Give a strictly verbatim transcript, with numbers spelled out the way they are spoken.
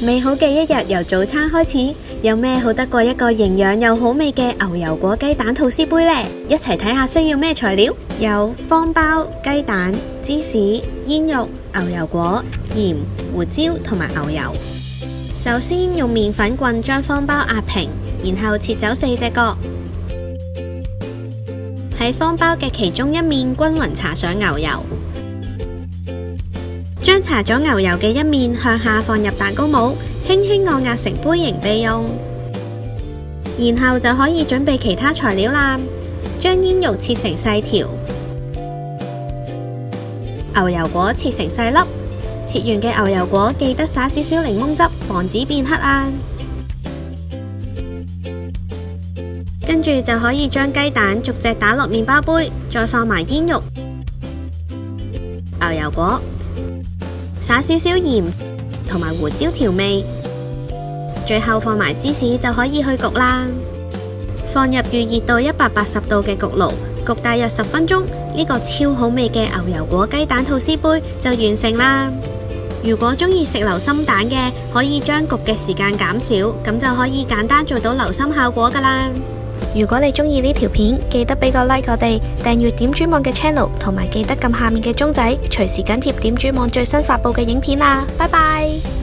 美好嘅一日由早餐開始，有咩好得過一個營養又好味嘅牛油果雞蛋吐司杯呢？一齊睇下需要咩材料，有方包、雞蛋、芝士、煙肉、牛油果、鹽、胡椒同埋牛油。首先用麵粉棍將方包壓平，然後切走四隻角，喺方包嘅其中一面均勻搽上牛油。將搽咗牛油嘅一面向下放入蛋糕模，輕輕按壓成杯形備用。然後就可以準備其他材料啦。將煙肉切成細條，牛油果切成細粒。切完嘅牛油果記得灑少少檸檬汁，防止變黑啊。跟住就可以將雞蛋逐隻打落麵包杯，再放埋煙肉、牛油果。灑少少鹽同埋胡椒調味，最後放埋芝士就可以去焗啦。放入預熱到一百八十度嘅焗爐，焗大約十分鐘，呢個超好味嘅牛油果雞蛋吐司杯就完成啦。如果鍾意食流心蛋嘅，可以將焗嘅時間減少，咁就可以簡單做到流心效果噶啦。如果你鍾意呢條片，記得俾個 like 我哋，訂閱點珠網嘅 channel， 同埋記得撳下面嘅鐘仔，隨時緊貼點珠網最新發佈嘅影片啦。拜拜。